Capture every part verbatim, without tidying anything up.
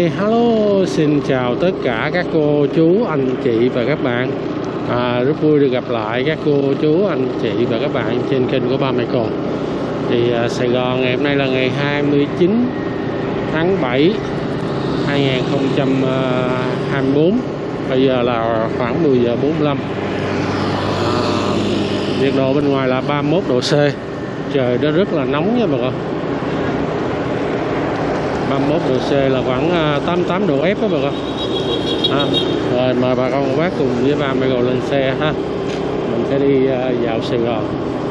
Hello, xin chào tất cả các cô, chú, anh chị và các bạn. à, Rất vui được gặp lại các cô, chú, anh chị và các bạn trên kênh của ba Michael. Thì à, Sài Gòn ngày hôm nay là ngày hai mươi chín tháng bảy hai nghìn không trăm hai mươi tư. Bây giờ là khoảng mười giờ bốn mươi lăm. à, Nhiệt độ bên ngoài là ba mươi mốt độ C. Trời nó rất là nóng nha bà con. ba mươi mốt độ C là khoảng tám mươi tám độ F đó bà con. à, Rồi mời bà con bác cùng với ba Michael lên xe ha. Mình sẽ đi vào Sài Gòn.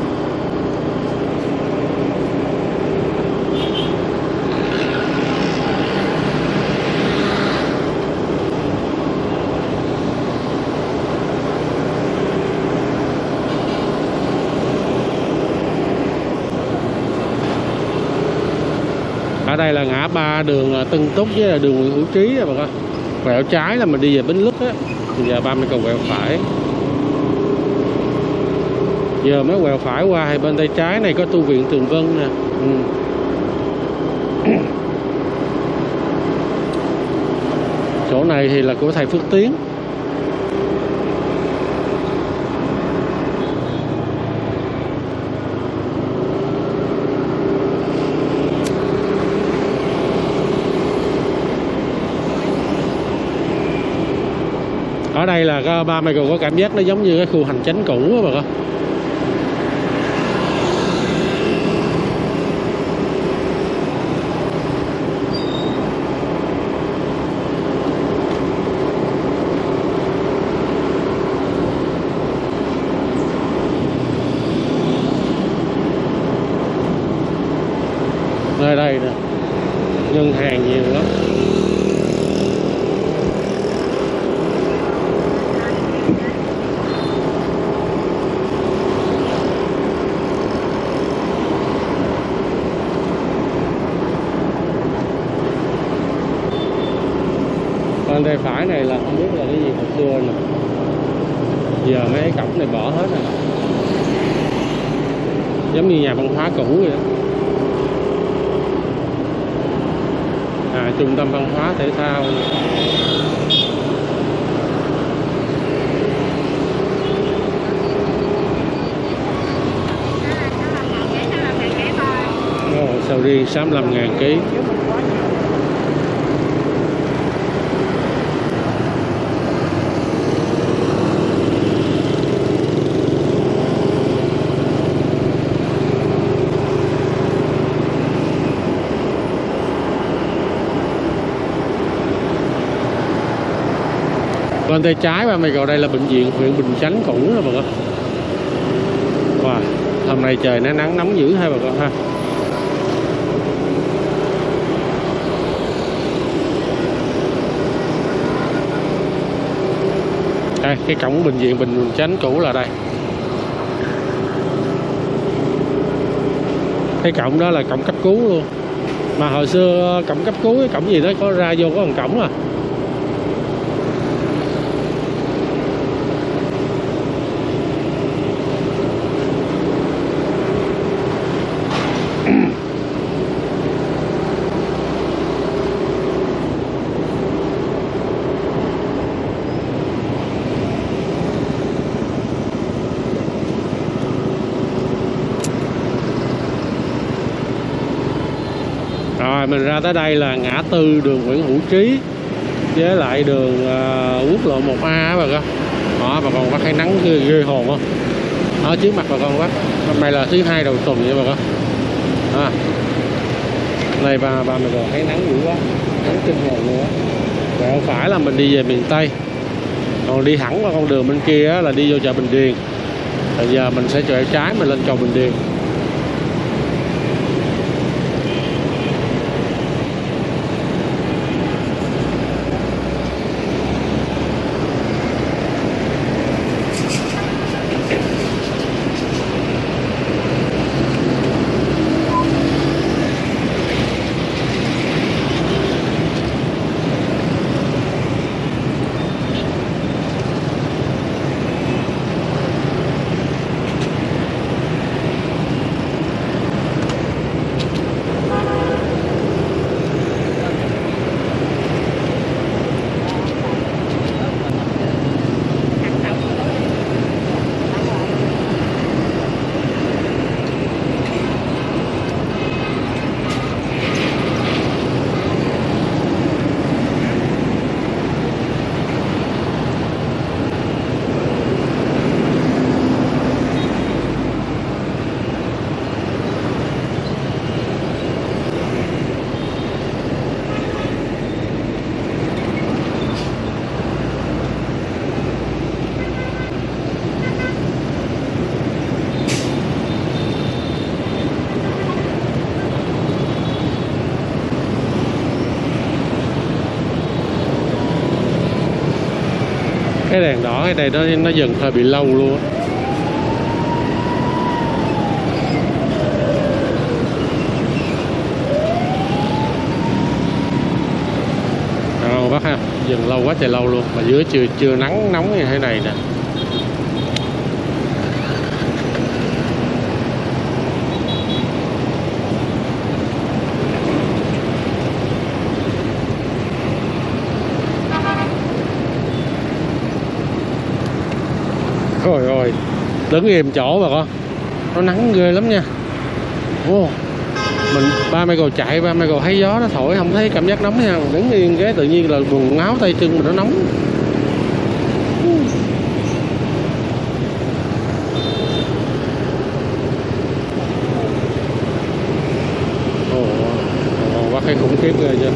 Ở đây là ngã ba đường Tân Túc với là đường Nguyễn Hữu Trí đó bà con. Quẹo trái là mình đi về Bến Lức á. Giờ ba mươi cầu quẹo phải. Giờ mới quẹo phải qua thì bên tay trái này có tu viện Tường Vân nè. ừ. Chỗ này thì là của thầy Phước Tiến. Ở đây là ba Michael có cảm giác nó giống như cái khu hành chánh cũ á bà con. Nơi đây nè, ngân hàng nhiều lắm. Bên tay phải này là không biết là cái gì hồi xưa nè. Giờ mấy cái cổng này bỏ hết rồi. Giống như nhà văn hóa cũ vậy đó. À, trung tâm văn hóa thể thao. Ồ, sầu riêng sáu mươi lăm ngàn ký. Bên tay trái ba Michael đây là bệnh viện huyện Bình Chánh cũ đó bà con. Wow, hôm nay trời nó nắng nóng dữ ha bà con ha. Đây, cái cổng bệnh viện Bình Chánh cũ là đây. Cái cổng đó là cổng cấp cứu luôn. Mà hồi xưa cổng cấp cứu cái cổng gì đó có ra vô có một cổng à. Rồi mình ra tới đây là ngã tư đường Nguyễn Hữu Trí với lại đường uh, quốc lộ một A bà con. Đó, bà con bác thấy nắng ghê, ghê hồn không? Ở trước mặt bà con bác. Hôm nay là thứ hai đầu tuần vậy bà con. À, này bà bà mình còn thấy nắng dữ quá, nắng kinh hồn luôn á. Quẹo phải là mình đi về miền Tây, còn đi thẳng qua con đường bên kia là đi vô chợ Bình Điền. Bây giờ mình sẽ quẹo trái mình lên cầu Bình Điền. Cái đèn đỏ ở đây nó nó dừng hơi bị lâu luôn á. Rồi bác ha, dừng lâu quá trời lâu luôn, mà giữa chưa chưa nắng nóng như thế này nè. Rồi rồi, đứng im chỗ bà con, nó nắng ghê lắm nha. Ô, mình ba Michael chạy, ba Michael thấy gió nó thổi không thấy cảm giác nóng nha. Đứng yên cái tự nhiên là quần áo tay chân mình nó nóng. Ồ, quá cái khủng khiếp ghê chưa.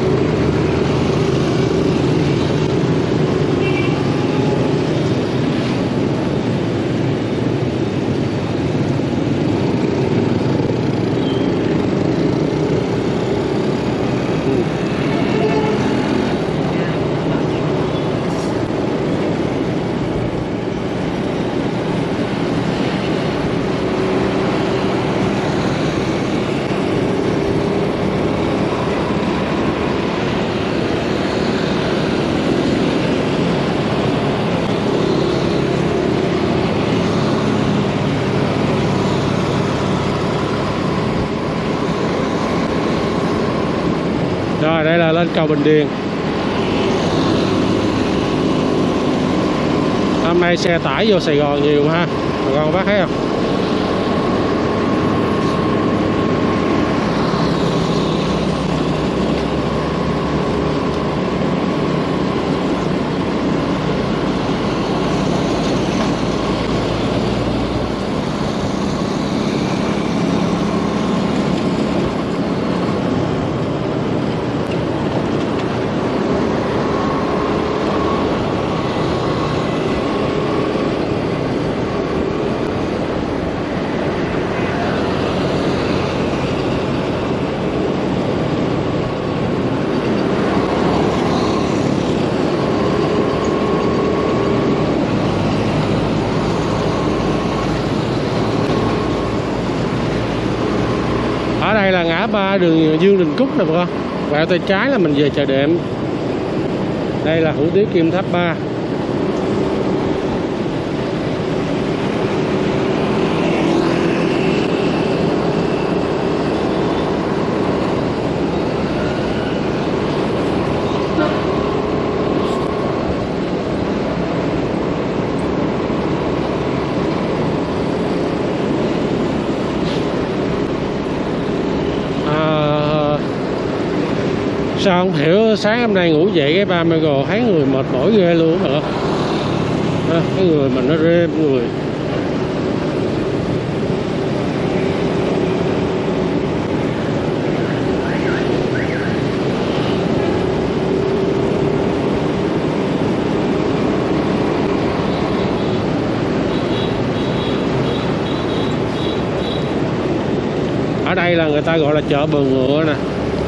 Rồi đây là lên cầu Bình Điền. Hôm nay xe tải vô Sài Gòn nhiều ha, bà con bác thấy không? Ở đây là ngã ba đường Dương Đình Cúc nè bà con. Quẹo tay trái là mình về chợ Đệm. Đây là Hủ Tiếu Kim Tháp ba. Sao không hiểu sáng hôm nay ngủ dậy cái ba Michael thấy người mệt mỏi ghê luôn hả? À, cái người mình nó rêm người. Ở đây là người ta gọi là chợ Bờ Ngựa nè.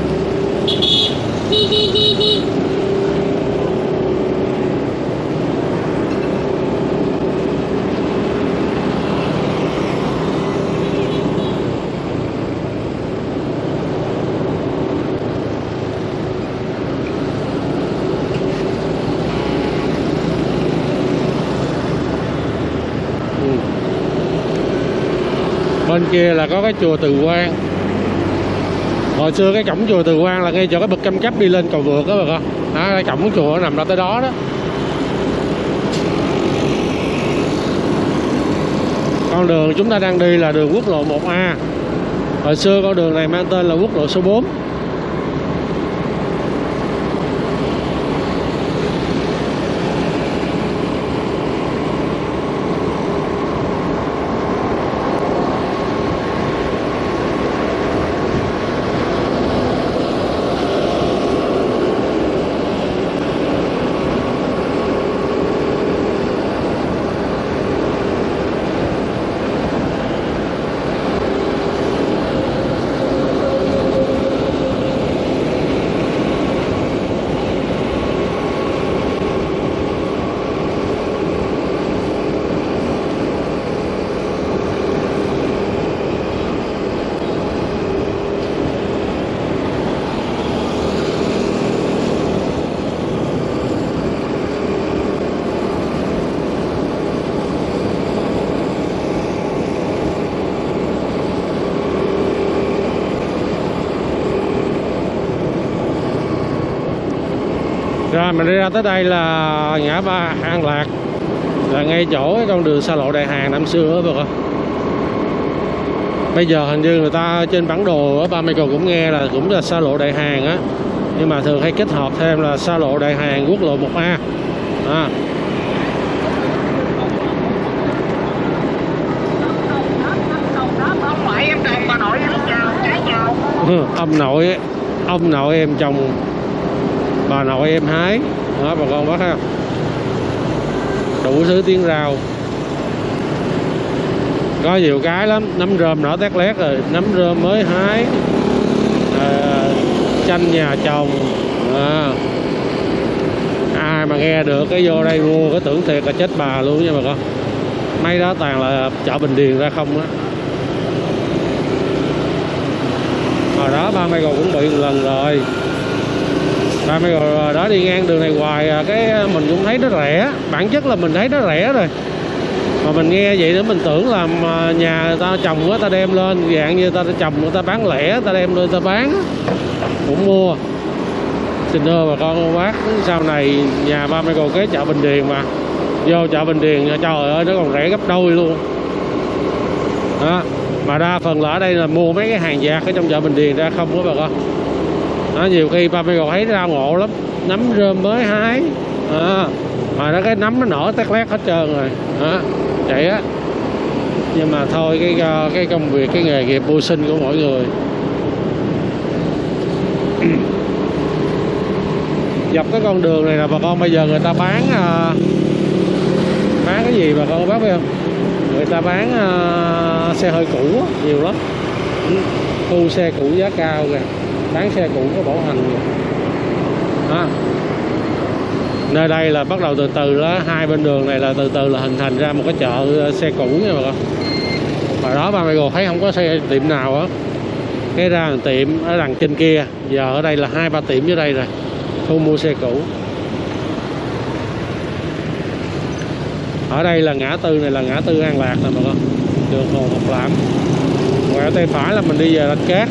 Bên kia là có cái chùa Từ Quan. Hồi xưa cái cổng chùa Từ Quan là ngay chỗ cái bậc Cam Cấp đi lên cầu vượt đó bà con. Đó, cái cổng chùa nó nằm ra tới đó đó. Con đường chúng ta đang đi là đường quốc lộ một A. Hồi xưa con đường này mang tên là quốc lộ số bốn. Rồi mình đi ra tới đây là ngã ba An Lạc, là ngay chỗ cái con đường xa lộ Đại Hàng năm xưa đó, được không? Bây giờ hình như người ta trên bản đồ ở Ba Michael cũng nghe là cũng là xa lộ Đại Hàng á, nhưng mà thường hay kết hợp thêm là xa lộ Đại Hàng quốc lộ một A. À. Ông nội ông nội em chồng, bà nội em hái đó bà con bác ha, đủ thứ tiếng rau, có nhiều cái lắm. Nấm rơm nở tét lét rồi, nấm rơm mới hái, à, chanh nhà chồng. À, ai mà nghe được cái vô đây mua cái tưởng thiệt là chết bà luôn nha bà con. Mấy đó toàn là chợ Bình Điền ra không á. Hồi đó ba Michael cũng bị một lần rồi. Ba Michael đó đi ngang đường này hoài, cái mình cũng thấy nó rẻ. Bản chất là mình thấy nó rẻ rồi, mà mình nghe vậy nữa mình tưởng là nhà người ta trồng người ta đem lên, dạng như người ta trồng người ta bán lẻ, người ta đem lên người ta bán, cũng mua. Xin thưa bà con cô bác, sau này nhà ba Michael kế chợ Bình Điền, mà vô chợ Bình Điền trời ơi nó còn rẻ gấp đôi luôn đó. Mà đa phần là ở đây là mua mấy cái hàng giạc ở trong chợ Bình Điền ra không đó bà con đó. Nhiều khi ba Michael thấy rau ngộ lắm, nấm rơm mới hái à, mà nó cái nấm nó nở tét lét hết trơn rồi đó, vậy á. Nhưng mà thôi, cái cái công việc, cái nghề nghiệp mưu sinh của mỗi người. Dọc cái con đường này là bà con, bây giờ người ta bán uh, bán cái gì bà con bác biết không? Người ta bán uh, xe hơi cũ nhiều lắm, thu xe cũ giá cao kìa, bán xe cũ có bảo hành kìa đó. Nơi đây là bắt đầu từ từ đó, hai bên đường này là từ từ là hình thành ra một cái chợ xe cũ nha bà con. Hồi đó ba Michael thấy không có xe tiệm nào á, cái ra tiệm ở đằng trên kia, giờ ở đây là hai ba tiệm dưới đây rồi, thu mua xe cũ. Ở đây là ngã tư này là ngã tư An Lạc nè bà con, đường Hồ Ngọc Lãm. Quẹo tay phải là mình đi về Rạch Cát.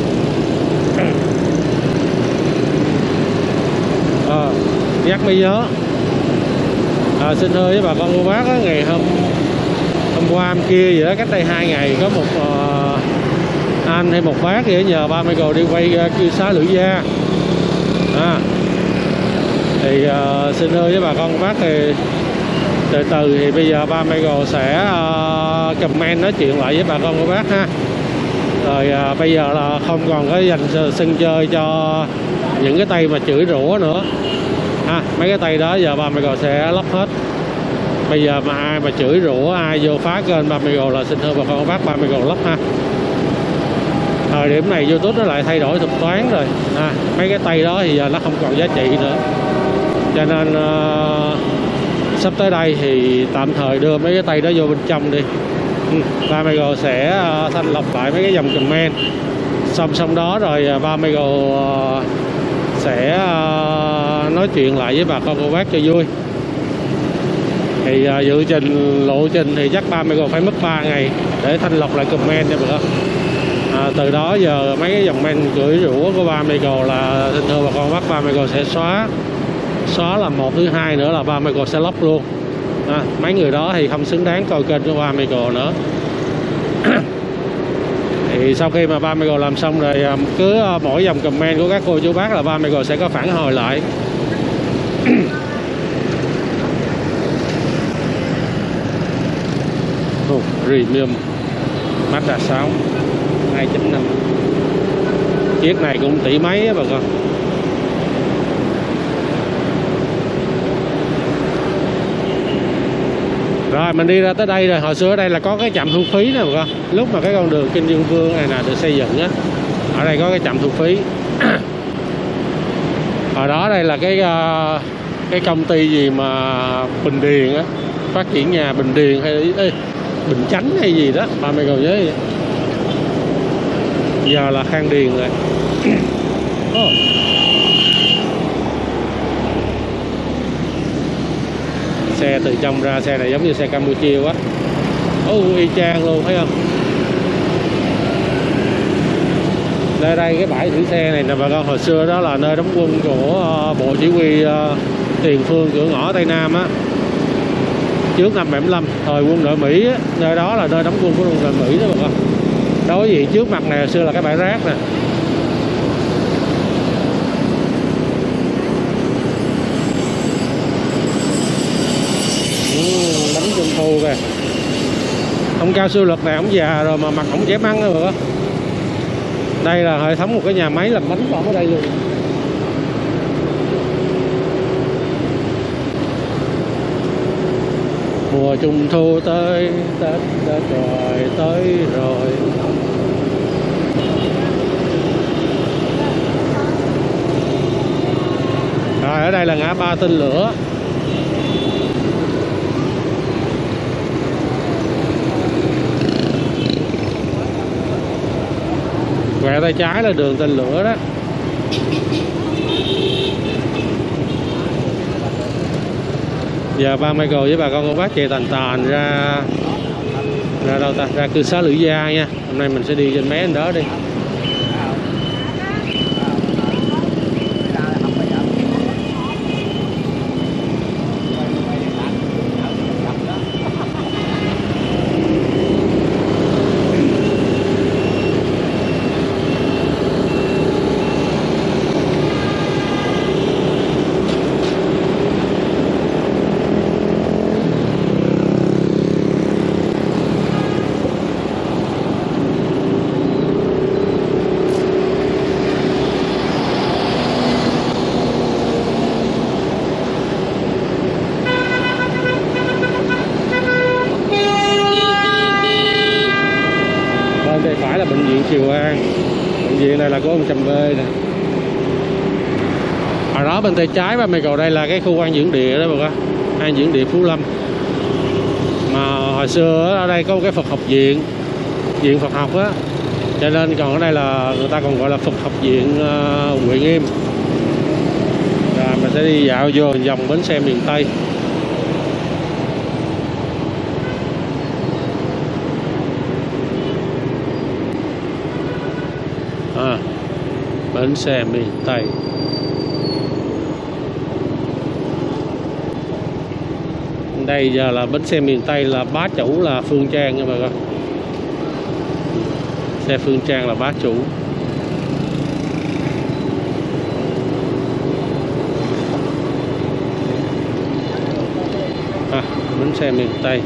À, nhắc mới nhớ, à, xin thưa với bà con cô bác á, ngày hôm hôm qua hôm kia gì đó, cách đây hai ngày có một uh, anh hay một bác gì đó nhờ ba Michael đi quay uh, cư xá Lưỡi Gia. À, thì uh, xin thưa với bà con cô bác, thì từ từ thì bây giờ ba Michael sẽ uh, comment nói chuyện lại với bà con cô bác ha. Rồi uh, bây giờ là không còn có dành sân chơi cho những cái tay mà chửi rủa nữa ha. Mấy cái tay đó giờ ba Michael sẽ lắp hết. Bây giờ mà ai mà chửi rủa, ai vô phá kênh ba Michael là xin thưa bà con cô bác, ba Michael lắp ha. Thời điểm này YouTube nó lại thay đổi thuật toán rồi à, mấy cái tay đó thì giờ nó không còn giá trị nữa, cho nên uh, sắp tới đây thì tạm thời đưa mấy cái tay đó vô bên trong đi. ừ, ba Michael sẽ uh, thanh lọc lại mấy cái dòng comment, xong xong đó rồi uh, ba Michael uh, sẽ uh, nói chuyện lại với bà con cô bác cho vui. Thì uh, dự trình lộ trình thì chắc ba Michael phải mất ba ngày để thanh lọc lại comment nha bà con. À, từ đó giờ mấy cái dòng men chửi rủa của ba Michael là xin thưa bà con bác, ba Michael sẽ xóa xóa là một, thứ hai nữa là ba Michael sẽ lóc luôn. À, mấy người đó thì không xứng đáng coi kênh của ba Michael nữa. Thì sau khi mà ba Michael làm xong rồi, cứ mỗi dòng comment của các cô chú bác là ba Michael sẽ có phản hồi lại. oh, Premium Mazda sáu hai chấm năm, chiếc này cũng tỷ mấy á bà con. Rồi mình đi ra tới đây rồi. Hồi xưa ở đây là có cái trạm thu phí nè bà con. Lúc mà cái con đường Kinh Dương Vương này là được xây dựng á, ở đây có cái trạm thu phí. Hồi đó đây là cái cái công ty gì mà Bình Điền á, phát triển nhà Bình Điền hay ê, Bình Chánh hay gì đó, bà mày còn nhớ vậy. Giờ là Khang Điền rồi. Oh. Xe từ trong ra, xe này giống như xe Campuchia quá. Ô, oh, y chang luôn thấy không? Đây đây cái bãi giữ xe này nè bà con, hồi xưa đó là nơi đóng quân của uh, bộ chỉ huy uh, tiền phương cửa ngõ Tây Nam á, trước năm bảy mươi lăm thời quân đội Mỹ á, nơi đó là nơi đóng quân của quân đội Mỹ đó bà con. Đối diện trước mặt này hồi xưa là cái bãi rác nè. Ừ, bánh trung thu kìa. Ông cao siêu lực này ông già rồi mà mặt ổng trẻ măng đó bà con. Đây là hệ thống một cái nhà máy làm bánh còn ở đây luôn. Mùa trung thu tới, Tết đã rồi tới rồi. Rồi ở đây là ngã ba Tên Lửa. Quẹo tay trái là đường Tên Lửa đó. Giờ ba Michael với bà con cô bác chạy tàn tàn ra ra đâu ta, ra cư xá Lữ Gia nha. Hôm nay mình sẽ đi trên mấy đó đi. Phải là bệnh viện Triều An. Bệnh viện này là của ông Trầm Bê nè. Ở đó bên tay trái ba Michael đây là cái khu an dưỡng địa đó bà con, an dưỡng địa Phú Lâm. Mà hồi xưa ở đây có một cái Phật học viện, viện Phật học á, cho nên còn ở đây là người ta còn gọi là Phật học viện uh, Huệ Nghiêm. Rồi mình sẽ đi dạo vô vòng bến xe miền Tây. À, bến xe miền Tây. Đây giờ là bến xe miền Tây, là bá chủ là Phương Trang nha bà con. Xe Phương Trang là bá chủ. À, bến xe miền Tây.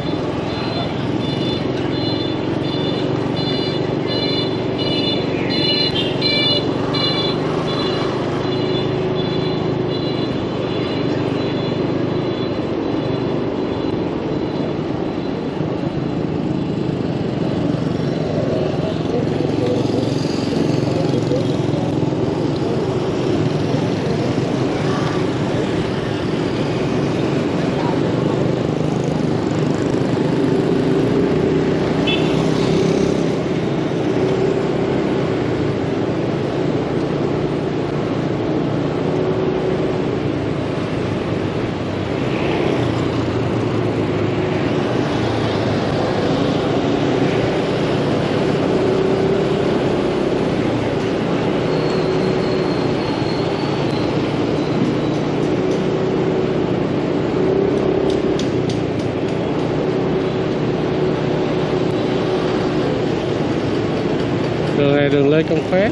Đường này đường Lê Công Phát.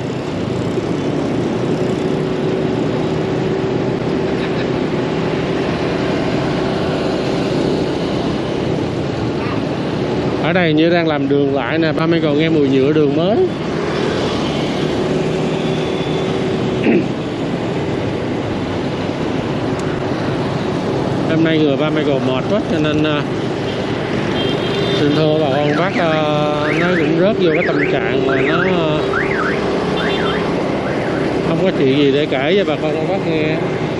Ở đây như đang làm đường lại nè, ba Michael nghe mùi nhựa đường mới. Hôm nay người ba Michael mệt quá cho nên uh, xin thưa bà con bác, uh, nó cũng rớt vô cái tâm trạng mà nó uh, không có chuyện gì để kể cho bà con cô bác nghe.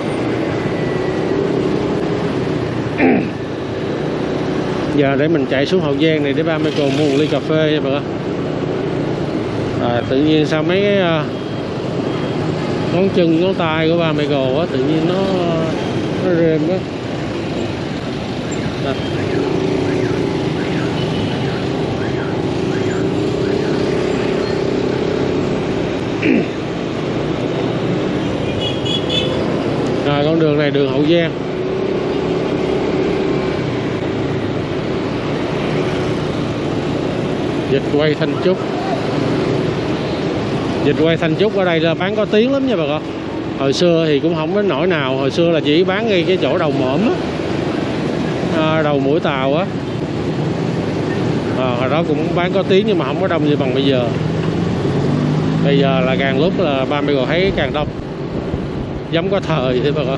Giờ để mình chạy xuống Hậu Giang này để ba Michael mua một ly cà phê nha bà con. À, tự nhiên sao mấy cái uh, ngón chân ngón tay của ba Michael á tự nhiên nó nó rêm á. À. Rồi con đường này đường Hậu Giang. Vịt quay Thanh Trúc. Vịt quay Thanh Trúc ở đây là bán có tiếng lắm nha bà con. Hồi xưa thì cũng không đến nỗi nào. Hồi xưa là chỉ bán ngay cái chỗ đầu mõm á, à, đầu mũi tàu á, à, hồi đó cũng bán có tiếng nhưng mà không có đông như bằng bây giờ. Bây giờ là càng lúc là ba mươi thấy càng đông, giống có thời thế bà con.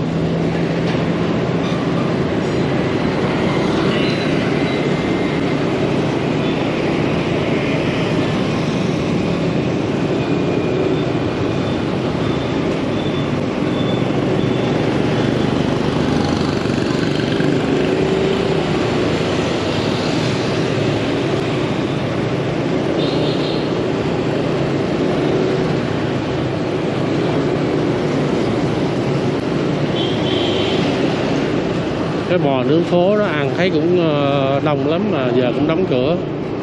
Cái bò nướng phố đó ăn thấy cũng đông lắm mà giờ cũng đóng cửa.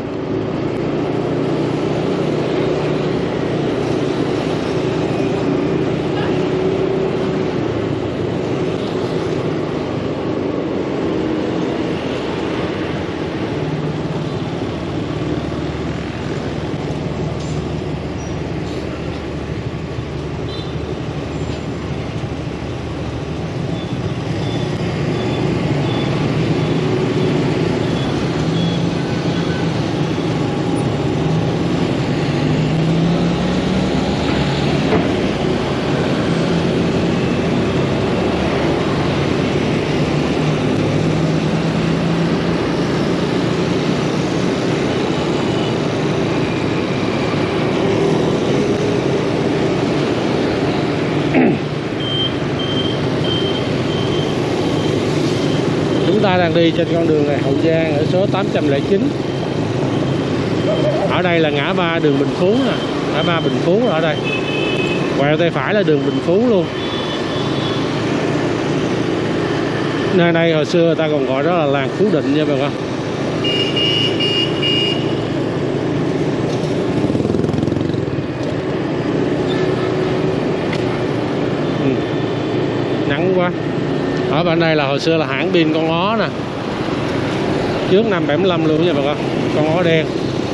Chúng ta đang đi trên con đường này Hậu Giang ở số tám trăm lẻ chín. Ở đây là ngã ba đường Bình Phú nè, ngã ba Bình Phú ở đây. Quẹo tay phải là đường Bình Phú luôn. Nơi đây hồi xưa người ta còn gọi đó là làng Phú Định nha bà con. Ừ. Nắng quá. Ở bên đây là hồi xưa là hãng pin con ó nè, trước năm bảy lăm luôn nha bà con, con ó đen.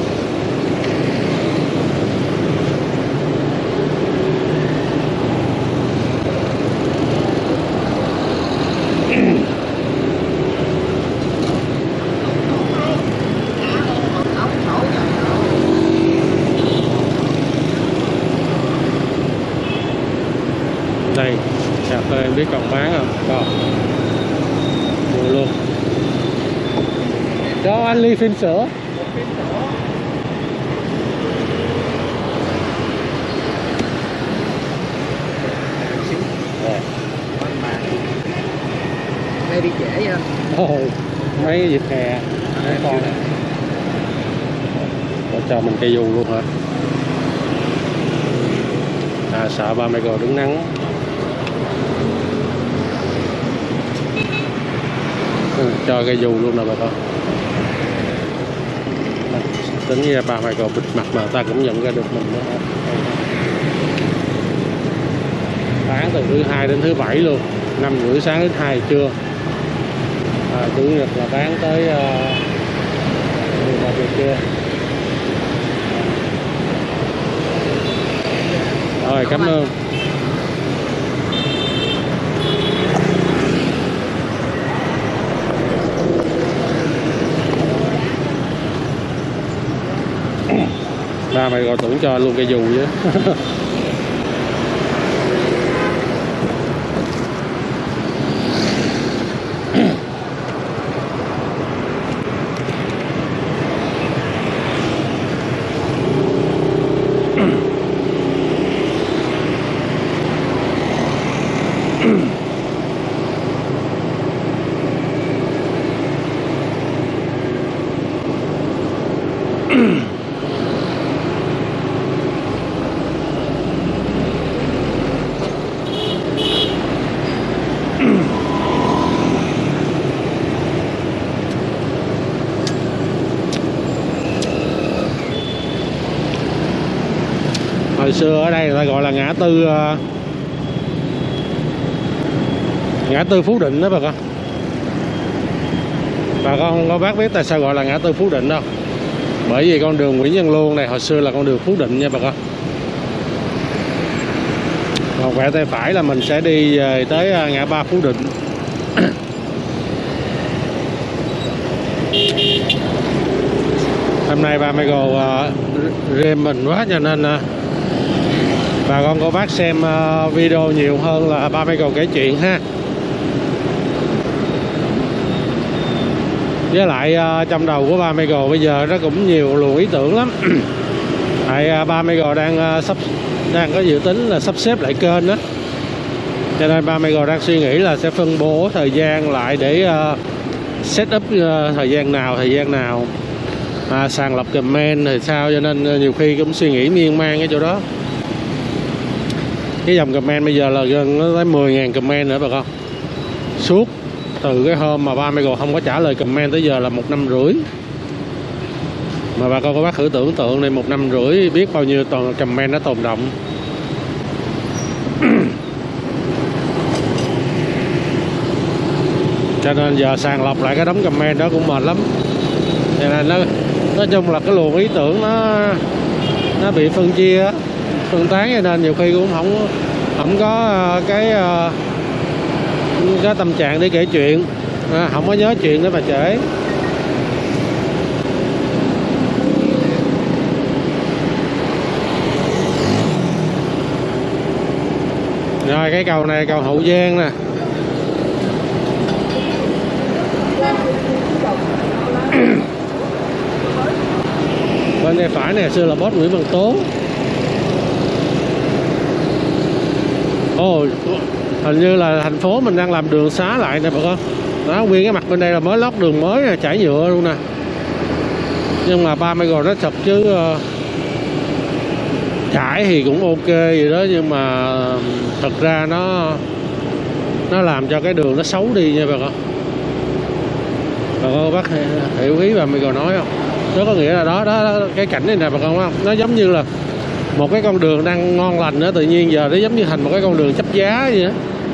Đây, cà phê em biết còn bán không? Còn mua luôn. Cho anh ly phin sữa. Đây đi trễ vậy. Ồ, mấy cái dịp hè mấy con này. Có cho mình cây dù luôn hả? À, sợ ba mẹ cô đứng nắng. Ừ, cho cây dù luôn nè bà con. Tính ra ba mẹ cô bịt mặt mà ta cũng nhận ra được mình nữa. Bán từ thứ hai đến thứ bảy luôn, năm rưỡi sáng đến hai trưa. À, chủ nhật là bán tới mười một giờ trưa. Rồi, cảm ơn. Ba mày gọi tưởng cho luôn cây dù chứ. hồi xưa ở đây người ta gọi là ngã tư uh, ngã tư Phú Định đó bà con. Bà con có bác biết tại sao gọi là ngã tư Phú Định đâu? Bởi vì con đường Nguyễn Văn Luông này hồi xưa là con đường Phú Định nha bà con. Còn quẹo tay phải là mình sẽ đi về tới ngã ba Phú Định. Hôm nay ba Michael uh, rem mình quá cho nên uh, bà con cô bác xem uh, video nhiều hơn là ba Michael kể chuyện ha. Với lại uh, trong đầu của ba Michael bây giờ nó cũng nhiều luồng ý tưởng lắm. Tại uh, ba Michael đang uh, sắp đang có dự tính là sắp xếp lại kênh đó, cho nên ba Michael đang suy nghĩ là sẽ phân bố thời gian lại để uh, set up uh, thời gian nào thời gian nào à, sàng lọc comment thì sao, cho nên nhiều khi cũng suy nghĩ miên man cái chỗ đó. Cái dòng comment bây giờ là gần tới mười ngàn comment nữa bà con. Suốt từ cái hôm mà ba Michael không có trả lời comment tới giờ là một năm rưỡi. Mà bà con có bác thử tưởng tượng này, một năm rưỡi biết bao nhiêu toàn comment nó tồn động. Cho nên giờ sàng lọc lại cái đống comment đó cũng mệt lắm. Cho nên nó nói chung là cái luồng ý tưởng nó nó bị phân chia, phân tán, cho nên nhiều khi cũng không không có cái cái tâm trạng để kể chuyện, không có nhớ chuyện để mà kể. Rồi cái cầu này cầu Hậu Giang nè. Bên tay phải này xưa là boss Nguyễn Văn Tố. Ồ, hình như là thành phố mình đang làm đường xá lại nè bà con. Đó, nguyên cái mặt bên đây là mới lót đường mới nè, trải nhựa luôn nè. Nhưng mà ba Michael nói thật chứ uh, trải thì cũng ok gì đó, nhưng mà thật ra nó nó làm cho cái đường nó xấu đi nha bà con. Bà con bác hiểu ý bà Michael nói không? Đó có nghĩa là đó, đó, đó cái cảnh này nè bà con không? Nó giống như là một cái con đường đang ngon lành đó, tự nhiên giờ nó giống như thành một cái con đường chấp giá vậy đó.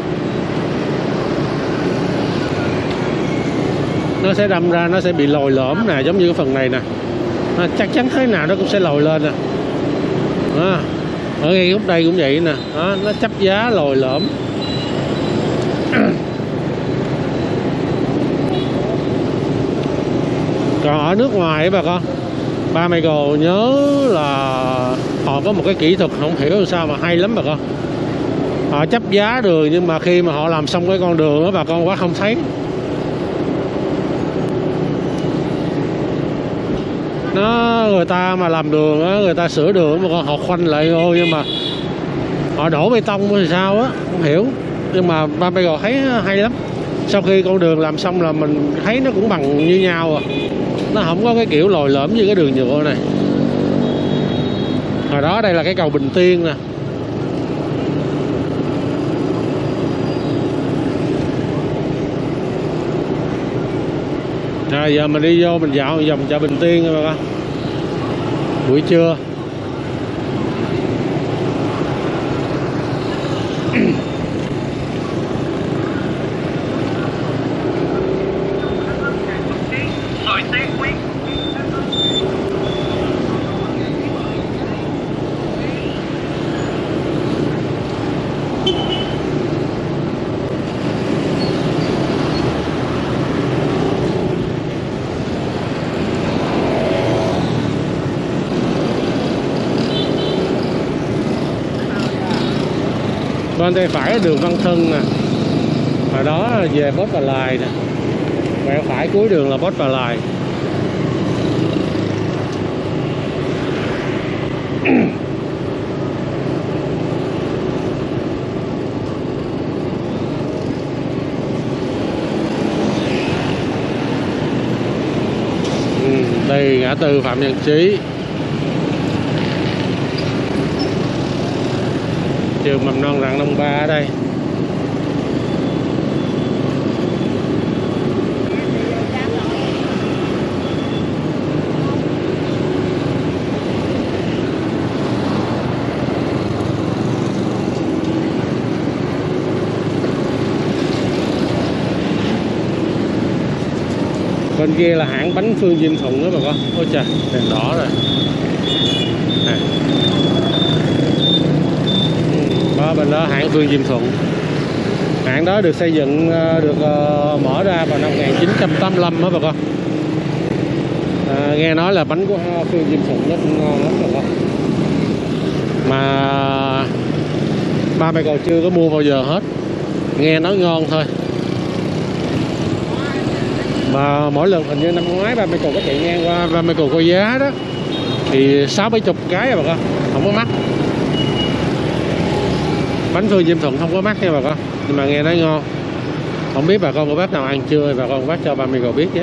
Nó sẽ đâm ra nó sẽ bị lồi lõm nè, giống như cái phần này nè. À, chắc chắn thế nào nó cũng sẽ lồi lên nè. À, ở ngay góc đây cũng vậy nè. Đó, nó chấp giá lồi lõm. Còn ở nước ngoài ấy bà con, ba Michael nhớ là họ có một cái kỹ thuật không hiểu làm sao mà hay lắm bà con. Họ chấp giá đường nhưng mà khi mà họ làm xong cái con đường đó bà con quá không thấy. Nó người ta mà làm đường đó, người ta sửa đường mà con họ khoanh lại thôi, nhưng mà họ đổ bê tông thì sao á không hiểu. Nhưng mà ba Michael thấy hay lắm. Sau khi con đường làm xong là mình thấy nó cũng bằng như nhau à. Nó không có cái kiểu lồi lõm như cái đường nhựa này. Hồi đó đây là cái cầu Bình Tiên nè. Rồi giờ mình đi vô mình dạo vòng chợ Bình Tiên nha bà con. Buổi trưa. Bên tay phải đường Văn Thân nè. Hồi đó về Bốt Bà Lài nè. Quẹo phải cuối đường là Bốt Bà Lài. ừ, đây ngã tư Phạm Văn Chí. Trường mầm non Rạng Đông Ba ở đây. Bên kia là hãng bánh Phương Diêm Thuận đó bà con. Ôi trời, đèn đỏ rồi à. Đó, bên đó hãng Phương Diêm Thuận. Hãng đó được xây dựng, được uh, mở ra vào năm một nghìn chín trăm tám mươi lăm đó bà con. À, nghe nói là bánh của Phương Diêm Thuận nó cũng ngon lắm bà con. Mà ba mẹ còn chưa có mua bao giờ hết, nghe nói ngon thôi. Mà mỗi lần hình như năm ngoái ba mẹ còn có chạy ngang qua, ba mẹ còn có giá đó thì sáu bảy chục cái à bà con, không có mắc. Bánh Phương Diêm Thuận không có mắc nha bà con, nhưng mà nghe nói ngon. Không biết bà con cô bác nào ăn chưa, bà con cô bác cho ba mẹ còn biết chứ.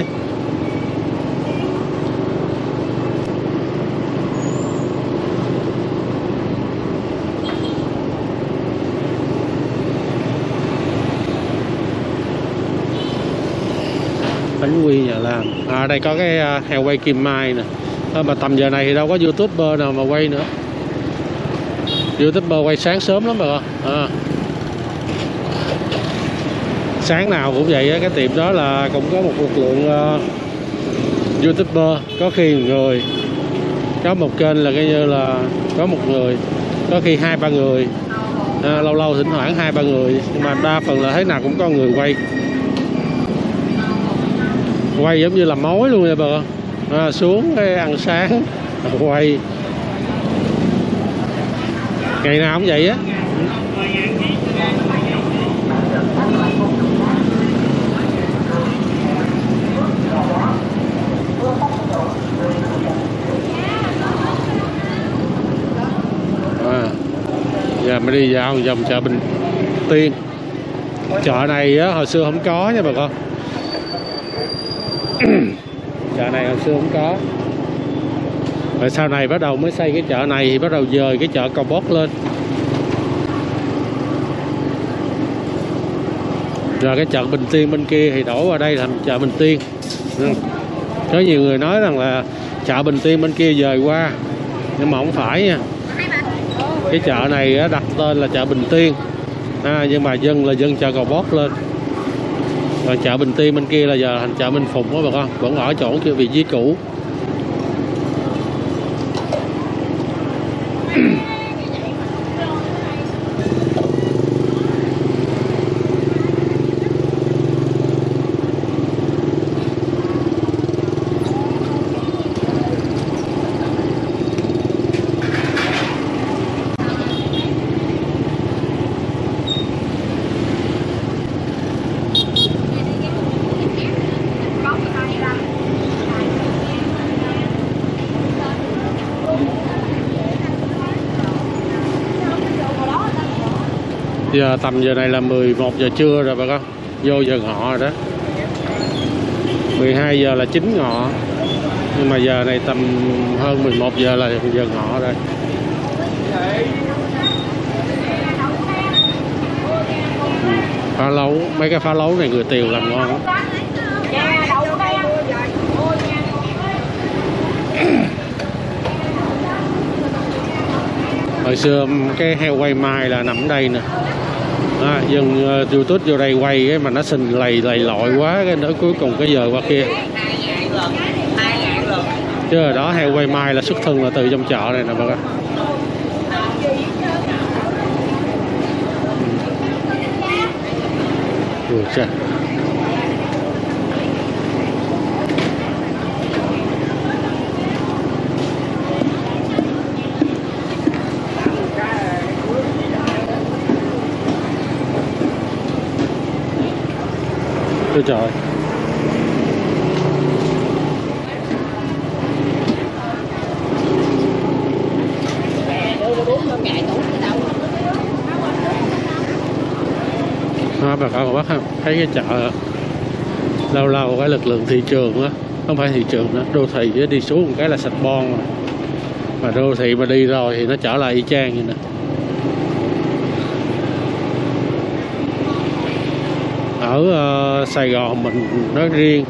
Bánh quy nhà làm. À đây có cái uh, heo quay Kim Mai nè. À, mà tầm giờ này thì đâu có YouTuber nào mà quay nữa. YouTuber quay sáng sớm lắm bà con. À. Sáng nào cũng vậy á, cái tiệm đó là cũng có một lực lượng uh, YouTuber, có khi người, có một kênh là coi như là có một người, có khi hai ba người, à, lâu lâu thỉnh thoảng hai ba người, nhưng mà đa phần là thế nào cũng có người quay. Quay giống như là mối luôn nha bà con. À, xuống cái ăn sáng quay ngày nào cũng vậy á. À, giờ mới đi vào vòng chợ Bình Tiên. Chợ này á, hồi xưa không có nha bà con. Chợ này hồi xưa không có. Rồi sau này bắt đầu mới xây cái chợ này, thì bắt đầu dời cái chợ Cầu Bót lên. Rồi cái chợ Bình Tiên bên kia thì đổ vào đây làm chợ Bình Tiên. Có nhiều người nói rằng là chợ Bình Tiên bên kia dời qua, nhưng mà không phải nha. Cái chợ này đặt tên là chợ Bình Tiên, à, nhưng mà dân là dân chợ Cầu Bót lên. Rồi chợ Bình Tiên bên kia là giờ thành chợ Minh Phụng đó bà con, vẫn ở chỗ kia vị trí cũ. Giờ tầm giờ này là mười một giờ trưa rồi bà con, vô giờ ngọ rồi đó. Mười hai giờ là chín ngọ, nhưng mà giờ này tầm hơn mười một giờ là giờ ngọ rồi. Phá lấu, mấy cái phá lấu này người Tiều làm ngon lắm. Hồi xưa cái heo quay mai là nằm ở đây nè. À, dân uh, YouTube vô đây quay cái mà nó xình lầy lầy lội quá, cái nữa cuối cùng cái giờ qua kia. Chứ ở đó heo quay mai là xuất thân là từ trong chợ này nè bà con. Được chưa? Ôi trời. À, bà con bác không thấy cái chợ lâu lâu cái lực lượng thị trường á, không phải thị trường đó, đô thị á, đi xuống một cái là sạch bon mà. Mà đô thị mà đi rồi thì nó trở lại y chang như nè. Ở uh, Sài Gòn mình nói riêng,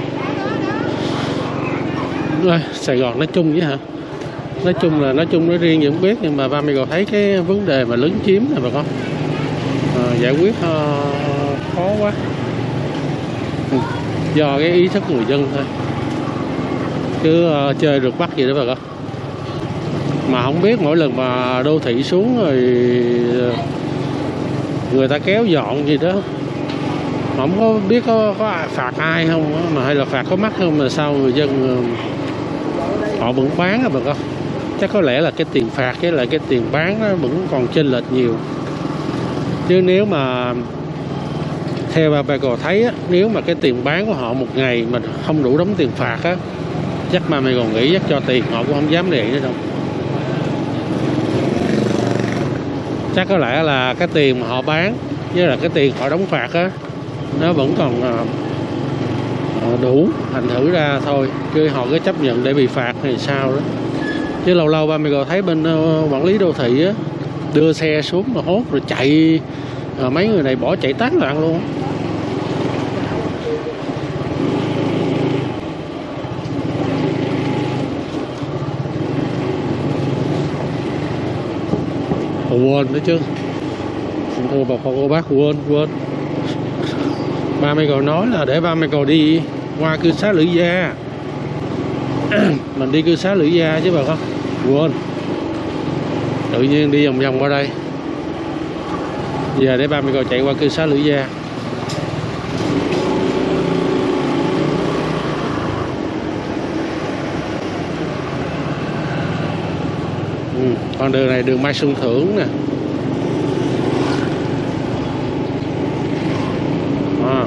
à, Sài Gòn nói chung với hả, nói chung là nói chung nói riêng thì không biết, nhưng mà ba mẹ còn thấy cái vấn đề mà lấn chiếm này bà con, à, giải quyết uh, khó quá. Ừ. do cái ý thức người dân thôi, cứ uh, chơi được bắt gì đó bà con. Mà không biết mỗi lần mà đô thị xuống rồi người ta kéo dọn gì đó, không có biết có, có phạt ai không mà hay là phạt có mắc không, mà sao người dân họ vẫn bán á bà con. Chắc có lẽ là cái tiền phạt với lại cái tiền bán nó vẫn còn chênh lệch nhiều. Chứ nếu mà theo bà bà còn thấy á, nếu mà cái tiền bán của họ một ngày mà không đủ đóng tiền phạt á, chắc mà mày còn nghĩ chắc cho tiền họ cũng không dám để nữa đâu. Chắc có lẽ là cái tiền mà họ bán với là cái tiền họ đóng phạt á, nó vẫn còn đủ thành thử ra thôi, chứ họ cứ chấp nhận để bị phạt hay sao đó. Chứ lâu lâu ba mày còn thấy bên quản lý đô thị á, đưa xe xuống mà hốt rồi chạy, à, mấy người này bỏ chạy tán loạn luôn. Quên nữa chứ, xin thưa bà con cô bác, quên quên ba mày còn nói là để ba mày còn đi qua cư xá Lưỡi Gia mình đi cư xá Lưỡi Gia chứ bà con, quên tự nhiên đi vòng vòng qua đây. Giờ để ba mày còn chạy qua cư xá Lưỡi Gia. Ừ, con đường này đường Mai Xuân Thưởng nè. À,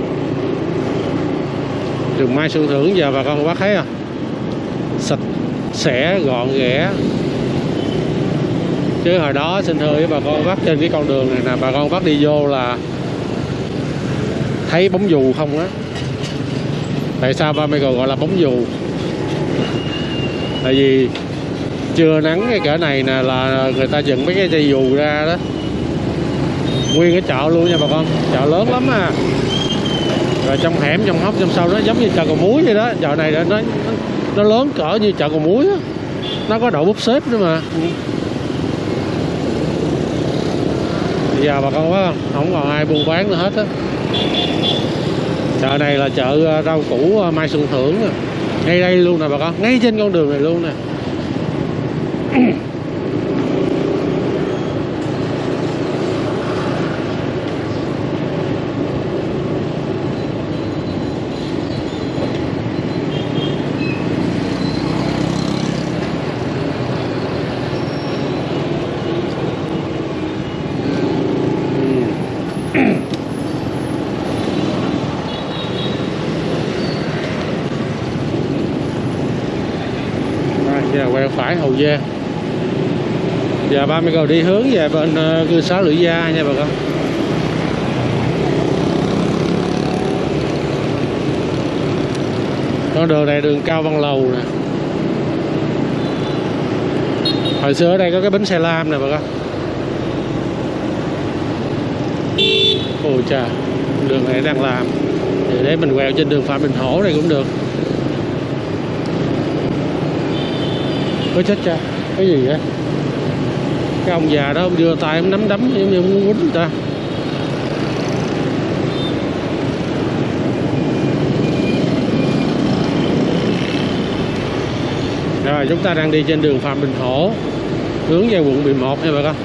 đường Mai Xuân Thưởng giờ bà con bác thấy không, sạch sẽ gọn ghẽ. Chứ hồi đó xin thưa với bà con bác, trên cái con đường này nè, bà con bác đi vô là thấy bóng dù không á. Tại sao ba mày còn gọi là bóng dù? Tại vì trưa nắng cái cỡ này nè là người ta dựng mấy cái dây dù ra đó, nguyên cái chợ luôn nha bà con, chợ lớn lắm à. Rồi trong hẻm trong hốc trong sau nó giống như chợ Cầu Muối vậy đó. Chợ này nó nó, nó lớn cỡ như chợ Cầu Muối á, nó có đậu búp xếp nữa mà. Bây giờ bà con thấy không, không còn ai buôn bán nữa hết á. Chợ này là chợ rau củ Mai Xuân Thưởng nè, ngay đây luôn nè bà con, ngay trên con đường này luôn nè. Giờ quẹo phải Hậu Giang. Giờ ba mươi cầu đi hướng về bên uh, cư xá Lưỡi Gia nha bà con. Con đường này đường Cao Văn Lầu nè. Hồi xưa ở đây có cái bến xe lam nè bà con. Ôi chà, đường này đang làm thì để mình quẹo trên đường Phạm Đình Hổ này cũng được. Ôi chết cha, cái gì vậy? Cái ông già đó ông đưa tay ông nắm đấm giống như ông muốn quýnh người ta. Rồi chúng ta đang đi trên đường Phạm Đình Hổ, hướng về quận mười một nha bà con.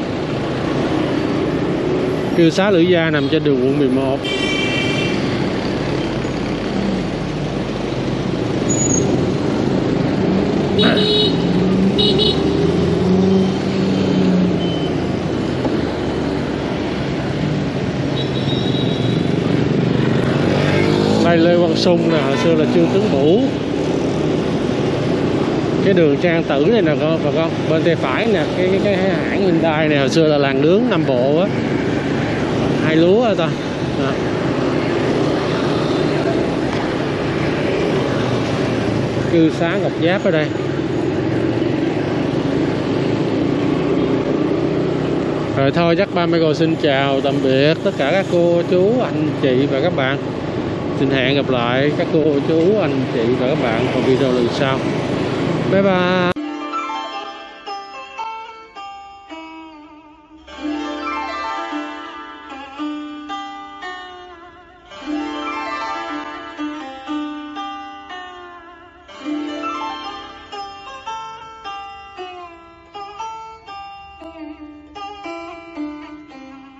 Cư xá Lưỡi Gia nằm trên đường quận mười một. Đây Lê Văn Sung nè, hồi xưa là Trương Tướng Bửu. Cái đường Trang Tử này nè con bà con, bên tay phải nè, cái cái, cái hãng Hyundai này hồi xưa là làng nướng Nam Bộ á, hai lúa rồi ta. Đó. Cư xá Ngọc Giáp ở đây. Rồi thôi chắc ba Michael xin chào tạm biệt tất cả các cô chú anh chị và các bạn. Xin hẹn gặp lại các cô chú anh chị và các bạn vào video lần sau. Bye bye.